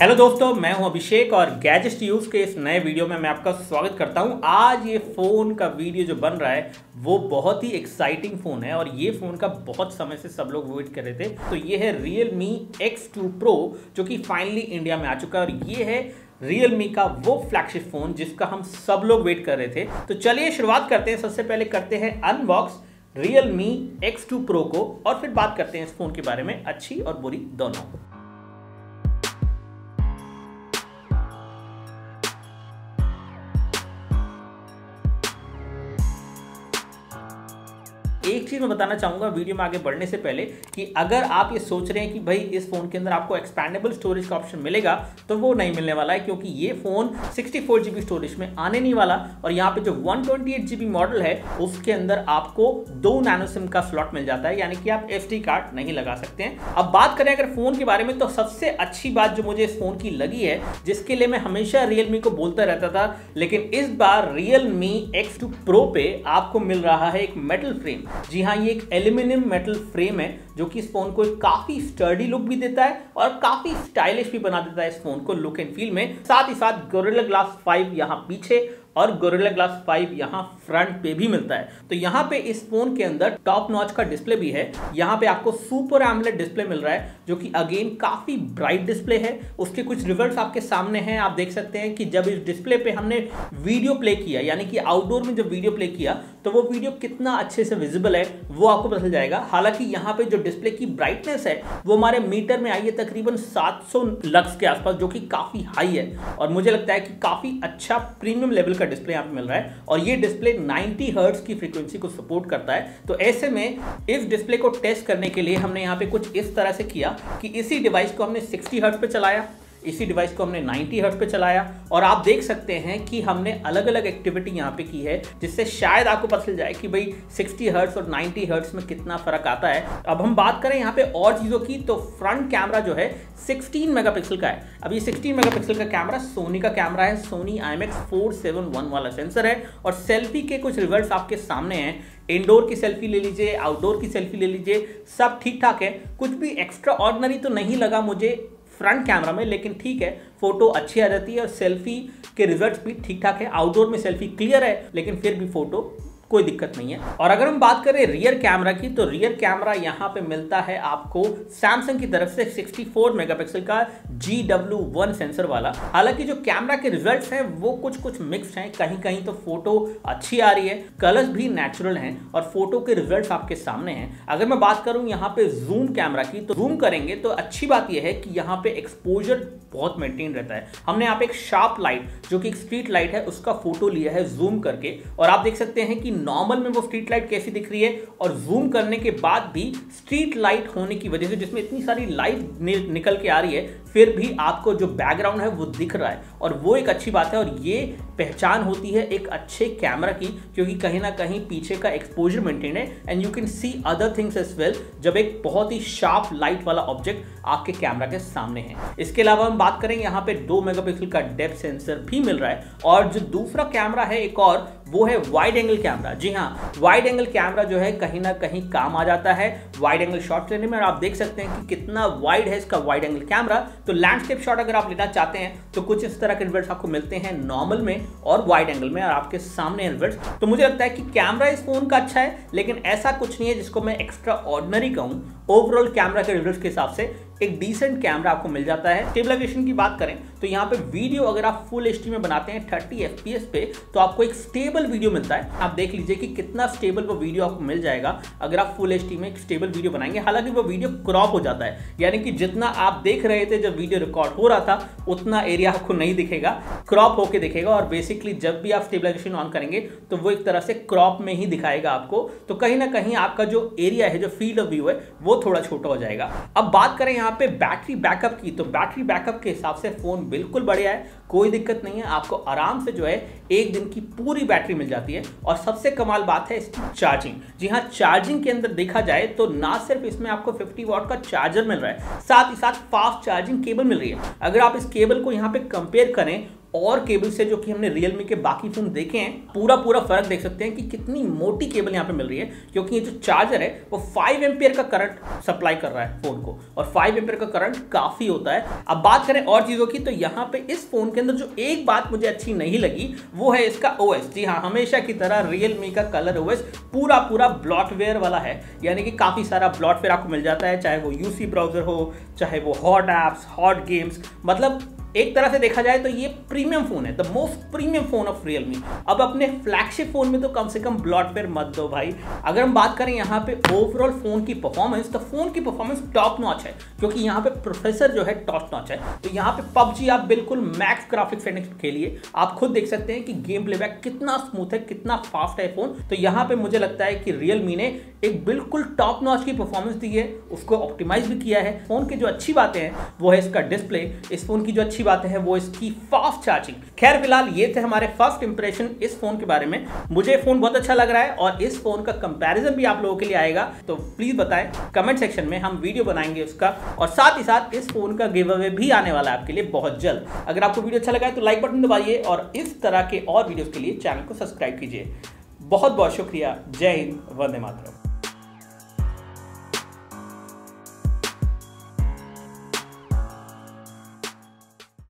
Hello दोस्तों, मैं हूं अभिषेक और गैजेट्स यूज के इस नए वीडियो में मैं आपका स्वागत करता हूं। आज ये फ़ोन का वीडियो जो बन रहा है वो बहुत ही एक्साइटिंग फ़ोन है और ये फ़ोन का बहुत समय से सब लोग वेट कर रहे थे। तो ये है Realme X2 Pro जो कि फाइनली इंडिया में आ चुका है और ये है Realme का वो फ्लैगशिप फ़ोन जिसका हम सब लोग वेट कर रहे थे। तो चलिए शुरुआत करते हैं। सबसे पहले करते हैं अनबॉक्स Realme X2 Pro को और फिर बात करते हैं इस फ़ोन के बारे में, अच्छी और बुरी दोनों। एक चीज़ मैं बताना चाहूँगा वीडियो में आगे बढ़ने से पहले कि अगर आप ये सोच रहे हैं कि भाई इस फ़ोन के अंदर आपको एक्सपैंडेबल स्टोरेज का ऑप्शन मिलेगा तो वो नहीं मिलने वाला है, क्योंकि ये फ़ोन 64 GB स्टोरेज में आने नहीं वाला। और यहाँ पे जो 128 GB मॉडल है उसके अंदर आपको 2 नैनो सिम का स्लॉट मिल जाता है, यानी कि आप SD कार्ड नहीं लगा सकते हैं। अब बात करें अगर फ़ोन के बारे में, तो सबसे अच्छी बात जो मुझे इस फ़ोन की लगी है, जिसके लिए मैं हमेशा Realme को बोलता रहता था, लेकिन इस बार Realme X2 Pro पे आपको मिल रहा है एक मेटल फ्रेम। जी हाँ, ये एक एल्यूमिनियम मेटल फ्रेम है जो कि इस फोन को एक काफी स्टर्डी लुक भी देता है और काफी स्टाइलिश भी बना देता है इस फोन को लुक एंड फील में। साथ ही साथ गोरिल्ला ग्लास 5 यहाँ पीछे और गोरिल्ला ग्लास 5 यहाँ फ्रंट पे भी मिलता है। तो यहाँ पे इस फोन के अंदर टॉप नॉच का डिस्प्ले भी है। यहाँ पे आपको सुपर एमोलेड डिस्प्ले मिल रहा है जो कि अगेन काफी ब्राइट डिस्प्ले है। उसके कुछ रिजल्ट्स आपके सामने हैं। आप देख सकते हैं कि जब इस डिस्प्ले पे हमने वीडियो प्ले किया, यानी कि आउटडोर में जब वीडियो प्ले किया, तो वो वीडियो कितना अच्छे से विजिबल है वो आपको पता चल जाएगा। हालांकि यहाँ पे जो डिस्प्ले की ब्राइटनेस है वो हमारे मीटर में आई है तकरीबन 700 लक्स के आसपास, जो कि काफी हाई है और मुझे लगता है कि काफी अच्छा प्रीमियम लेवल का डिस्प्ले यहाँ पे मिल रहा है। और ये डिस्प्ले 90 हर्ट्ज की फ्रीक्वेंसी को सपोर्ट करता है। तो ऐसे में इस डिस्प्ले को टेस्ट करने के लिए हमने यहाँ पे कुछ इस तरह से किया कि इसी डिवाइस को हमने 60 हर्ट्ज पे चलाया, इसी डिवाइस को हमने 90 हर्ट्ज पे चलाया और आप देख सकते हैं कि हमने अलग अलग एक्टिविटी यहाँ पे की है, जिससे शायद आपको पता चल जाए कि भाई 60 हर्ट्ज और 90 हर्ट्ज में कितना फर्क आता है। अब हम बात करें यहाँ पे और चीज़ों की, तो फ्रंट कैमरा जो है 16 मेगापिक्सल का है। अब ये 16 मेगापिक्सल का कैमरा सोनी का कैमरा है, सोनी IMX471 वाला सेंसर है। और सेल्फी के कुछ रिजल्ट्स आपके सामने हैं। इंडोर की सेल्फी ले लीजिए, आउटडोर की सेल्फी ले लीजिए, सब ठीक ठाक है। कुछ भी एक्स्ट्रा ऑर्डिनरी तो नहीं लगा मुझे फ्रंट कैमरा में, लेकिन ठीक है, फोटो अच्छी आ जाती है और सेल्फी के रिजल्ट्स भी ठीक ठाक है। आउटडोर में सेल्फी क्लियर है, लेकिन फिर भी फोटो कोई दिक्कत नहीं है। और अगर हम बात करें रियर कैमरा की, तो रियर कैमरा यहाँ पे मिलता है आपको सैमसंग की तरफ से 64 मेगापिक्सल का GW1 सेंसर वाला। हालांकि जो कैमरा के रिजल्ट्स हैं वो कुछ मिक्स्ड हैं। कहीं कहीं तो फोटो अच्छी आ रही है, कलर्स भी नेचुरल हैं और फोटो के रिजल्ट्स आपके सामने हैं। अगर मैं बात करूं यहाँ पे जूम कैमरा की, तो जूम करेंगे तो अच्छी बात यह है कि यहाँ पे एक्सपोजर बहुत मेंटेन रहता है। हमने यहाँ पे एक शार्प लाइट जो कि एक स्ट्रीट लाइट है उसका फोटो लिया है जूम करके, और आप देख सकते हैं कि नॉर्मल में वो स्ट्रीट लाइट कैसी दिख रही है और जूम करने के बाद भी स्ट्रीट लाइट होने की वजह से, जिसमें इतनी सारी लाइट निकल के आ रही है, फिर भी आपको जो बैकग्राउंड है वो दिख रहा है और वो एक अच्छी बात है। और ये पहचान होती है एक अच्छे कैमरा की, क्योंकि कहीं ना कहीं पीछे का एक्सपोजर मेंटेन है and you can see other things as well, जब एक बहुत ही शार्प लाइट वाला ऑब्जेक्ट आपके कैमरा के सामने है। इसके अलावा हम बात करेंगे यहाँ पे 2 मेगापिक्सल का डेप्थ सेंसर भी मिल रहा है। और जो दूसरा कैमरा है एक और, वो है वाइड एंगल कैमरा। जी हाँ, वाइड एंगल कैमरा जो है कहीं ना कहीं काम आ जाता है वाइड एंगल शॉट लेने में। और आप देख सकते हैं कि कितना वाइड है इसका वाइड एंगल कैमरा। तो लैंडस्केप शॉट अगर आप लेना चाहते हैं तो कुछ इस तरह के रिजल्ट्स आपको मिलते हैं नॉर्मल में और वाइड एंगल में, और आपके सामने रिजल्ट्स। तो मुझे लगता है कि कैमरा इस फोन का अच्छा है, लेकिन ऐसा कुछ नहीं है जिसको मैं एक्स्ट्रा ऑर्डिनरी कहूं। ओवरऑल कैमरा के रिजल्ट्स के हिसाब से एक डिसेंट कैमरा आपको मिल जाता है। स्टेबलाइजेशन की बात करें तो यहाँ पे वीडियो अगर आप फुल एचडी में बनाते हैं 30 FPS पे, तो आपको एक स्टेबल वीडियो मिलता है। आप देख लीजिए कि कितना स्टेबल वो वीडियो आपको मिल जाएगा अगर आप फुल एचडी में एक स्टेबल वीडियो बनाएंगे। हालांकि वो वीडियो क्रॉप हो जाता है, यानी कि जितना आप देख रहे थे जब वीडियो रिकॉर्ड हो रहा था उतना एरिया आपको नहीं दिखेगा, क्रॉप होकर दिखेगा। और बेसिकली जब भी आप स्टेबलाइजेशन ऑन करेंगे तो वो एक तरह से क्रॉप में ही दिखाएगा आपको। तो कहीं ना कहीं आपका जो एरिया है, जो फील्ड ऑफ व्यू है, वो थोड़ा छोटा हो जाएगा। अब बात करें यहाँ पे बैटरी बैकअप की, तो बैटरी बैकअप के हिसाब से फोन बिल्कुल बढ़िया है, कोई दिक्कत नहीं है। आपको आराम से जो है एक दिन की पूरी बैटरी मिल जाती है। और सबसे कमाल बात है इसकी चार्जिंग। जी हाँ, चार्जिंग के अंदर देखा जाए तो ना सिर्फ इसमें आपको 50 वॉट का चार्जर मिल रहा है, साथ ही साथ फास्ट चार्जिंग केबल मिल रही है। अगर आप इस केबल को यहाँ पे कंपेयर करें और केबल से जो कि हमने Realme के बाकी फोन देखे हैं, पूरा फर्क देख सकते हैं कि कितनी मोटी केबल यहाँ पे मिल रही है, क्योंकि ये जो चार्जर है वो 5 एम्पियर का करंट सप्लाई कर रहा है फोन को, और 5 एम्पियर का करंट काफी होता है। अब बात करें और चीजों की, तो यहाँ पे इस फोन के अंदर जो एक बात मुझे अच्छी नहीं लगी वो है इसका OS। जी हाँ, हमेशा की तरह Realme का कलर OS पूरा ब्लॉटवेयर वाला है, यानी कि काफी सारा ब्लॉटवेयर आपको मिल जाता है, चाहे वो UC ब्राउजर हो, चाहे वो हॉट एप्स, हॉट गेम्स, मतलब एक तरह से देखा जाए तो ये प्रीमियम फोन है, the most premium phone of Realme। अब अपने फ्लैगशिप फोन में तो कम से कम ब्लॉटवेयर मत दो भाई। अगर हम बात करें यहाँ पे ओवरऑल फोन की परफॉर्मेंस, तो फोन की परफॉर्मेंस टॉप नॉच है, क्योंकि यहाँ पे प्रोसेसर जो है टॉप नॉच है। तो यहाँ पे PUBG आप बिल्कुल मैक्स ग्राफिक्स सेटिंग्स खेलिए, आप खुद देख सकते हैं कि गेम प्लेबैक कितना स्मूथ है, कितना फास्ट है फोन। तो यहाँ पे मुझे लगता है कि Realme ने एक बिल्कुल टॉप नॉच की परफॉर्मेंस दी है, उसको ऑप्टिमाइज भी किया है। फोन की जो अच्छी बातें हैं वो है इसका डिस्प्ले, इस फोन की जो अच्छी बातें हैं वो इसकी फास्ट चार्जिंग। खैर फिलहाल ये थे हमारे फर्स्ट इंप्रेशन इस फोन के बारे में। मुझे फोन बहुत अच्छा लग रहा है और इस फोन का कंपैरिजन भी आप लोगों के लिए आएगा, तो प्लीज बताएं कमेंट सेक्शन में, हम वीडियो बनाएंगे उसका, और साथ ही साथ इस फोन का गिव अवे भी आने वाला है आपके लिए बहुत जल्द। अगर आपको वीडियो अच्छा लगा है तो लाइक बटन दबाइए और इस तरह के और वीडियोस के लिए चैनल को सब्सक्राइब कीजिए। बहुत बहुत शुक्रिया। जय हिंद, वंदे मातरम।